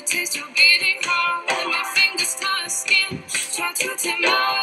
taste your beating heart. My fingers touch skin, try to take my